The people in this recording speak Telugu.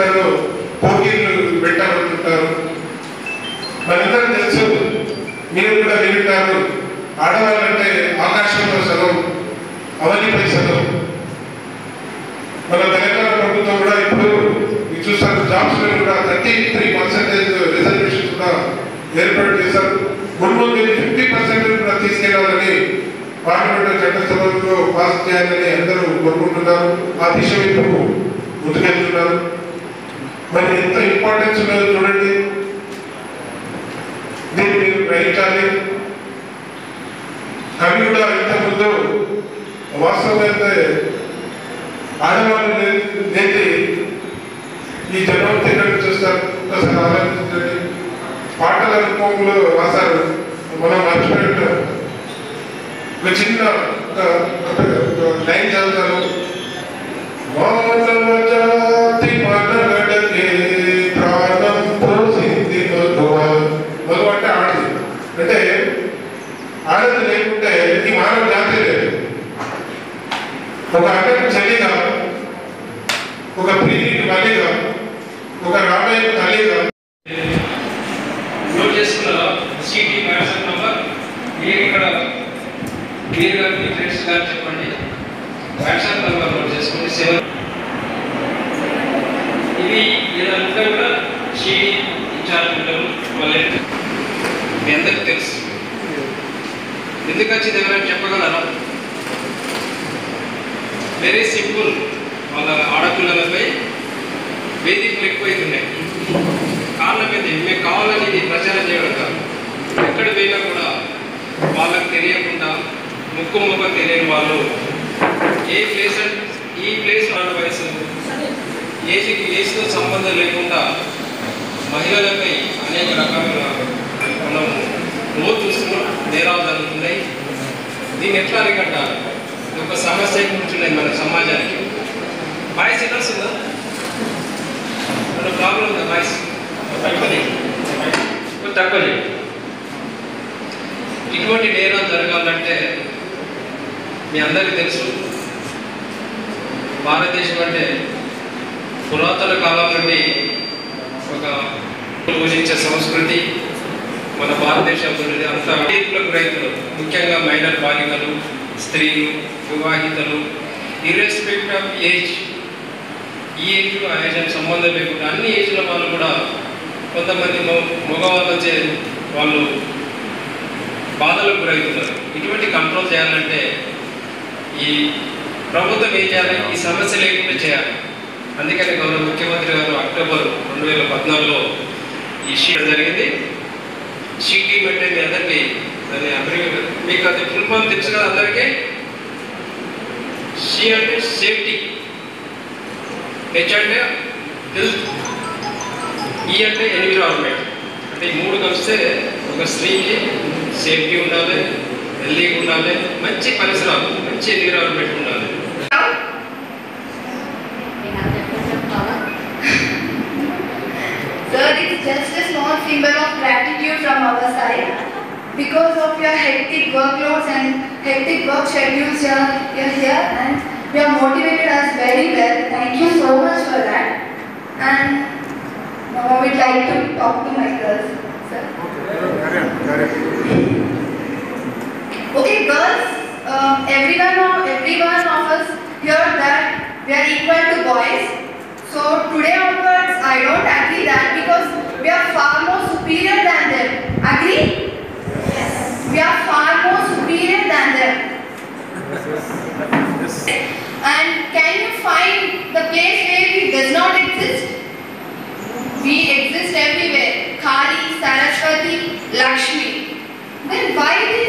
ఏమంటారు పోటీలు పెట్టాలంటుంటారు. మనందరూ తెలుసు, మీరు కూడా వింటారు, ఆడవాళ్ళంటే ఆకాశంలో సగం అవనిపై సగం. మన తెలంగాణ ప్రభుత్వం కూడా ఇప్పుడు చూస్తారు, జాబ్స్ లో కూడా 33% రిజర్వేషన్ కూడా ఏర్పాటు చేశారు. ముందు 50% కూడా తీసుకెళ్లాలని పార్లమెంట్ చట్టసభలో పాస్ చేయాలని అందరూ కోరుకుంటున్నారు. ఆ దిశ వైపు ముందుకెళ్తున్నారు. మరి ఎంత ఇంపార్టెన్స్ ఉన్నదో చూడండి, దీన్ని మీరు గ్రహించాలి. కవి కూడా ఇంతకుముందు వాస్తవమైతే ఆడవాళ్ళు లేని ఈ జనం ఎక్కడికి చూస్తారు, ఒకసారి ఆలోచించండి. పాటల రూపంలో రాశారు, మనం మర్చిపోయింటాం. ఒక చిన్న లైన్ చదువుతారు, మానవ జాతి మనగడకే ప్రాణం పోసింది మగువ. మగువ అంటే ఆడది, అంటే ఆడది లేకుంటే ఈ మానవ జాతి లేదు. ఒక అక్కకు చెల్లిగా, ఒక ప్రియుడికి మల్లిగా, ఒక రామయ్య తల్లిగా నోట్ చేసుకున్న సిటీ వాట్సాప్ నంబర్ మీరు ఇక్కడ మీరు గారు మీ ఫ్రెండ్స్ గారు చెప్పండి. వాట్సాప్ నంబర్ నోట్ చేసుకోండి 7. ఇది ఇదంతా కూడా సిటీ ఇన్ఛార్జ్ ఉంటారు వాళ్ళే. మీ అందరికీ తెలుసు. ఎందుకు వచ్చింది ఎవరైనా చెప్పగలరా? Very simple. వాళ్ళ ఆడపిల్లలపై వేదికలు ఎక్కువైతున్నాయి. కారణం ఏంటి? మేము కావాలని ఇది ప్రచారం చేయడం కాదు. ఎక్కడ పోయినా కూడా వాళ్ళకి తెలియకుండా ముక్కు ముఖం తెలియని వాళ్ళు ఏ ప్లేస్ ఈ ప్లేస్ వాళ్ళ వయసు ఏజ్తో సంబంధం లేకుండా మహిళలపై అనేక రకాలుగా మనం రోజు చూస్తున్నాం, నేరాలు జరుగుతున్నాయి. దీన్ని ఎట్లా అరికట్టాలి? ఒక సమస్య కూర్చున్నాయి మన సమాజానికి. వాయిస్ ఎక్కడ వస్తుందా? మన ప్రాబ్లం ఉందా? వాయిస్ తక్కువ. ఇటువంటి నేరాలు జరగాలంటే మీ అందరికీ తెలుసు, భారతదేశం అంటే పురాతన కాలం నుండి ఒక పూజించే సంస్కృతి మన భారతదేశంలో ఉంది. అంతా రైతులు, ముఖ్యంగా మైనర్ బాలికలు, స్త్రీలు, వివాహితలు, ఇర్రెస్పెక్ట్ ఆఫ్ ఏజ్, ఈ ఏజ్లో ఆ ఏజ్ అని సంబంధం లేకుండా అన్ని ఏజ్ల వాళ్ళు కూడా కొంతమంది మగవాళ్ళ వాళ్ళు బాధలకు గురవుతున్నారు. ఇటువంటి కంట్రోల్ చేయాలంటే ఈ ప్రభుత్వం ఏం చేయాలి? ఈ సమస్య లేకుండా చేయాలి. అందుకని గౌరవ ముఖ్యమంత్రి గారు అక్టోబర్ 2014లో ఈ షీట్ జరిగింది. షీట్ అంటే మీ అందరికీ మీకు అది ఫుల్ ఫామ్ తెలుసు కదా అందరికీ. షీ అంటే సేఫ్టీ, హెచ్ అంటే హెల్త్, ఈ అంటే ఎన్విరాన్మెంట్. అంటే ఈ మూడు కలిస్తే ఒక స్త్రీకి సేఫ్టీ ఉండాలి, హెల్తీగా ఉండాలి, మంచి పరిసరాలు, మంచి ఎన్విరాన్మెంట్ ఉండాలి. Sir, it's just a small symbol of gratitude from our side. Because of your hectic workloads and hectic work schedules, you're here and you have motivated us very well. Thank you so much for that. And now I would like to talk to my girls, sir. Okay, girls, everyone of us here that we are equal to boys. So today onwards, I don't agree that because we are far more superior than them. Agree? Yes. We are far more superior than them. Yes. And can you find the place where we does not exist? We exist everywhere. Kali, Saraswati, Lakshmi. Then why we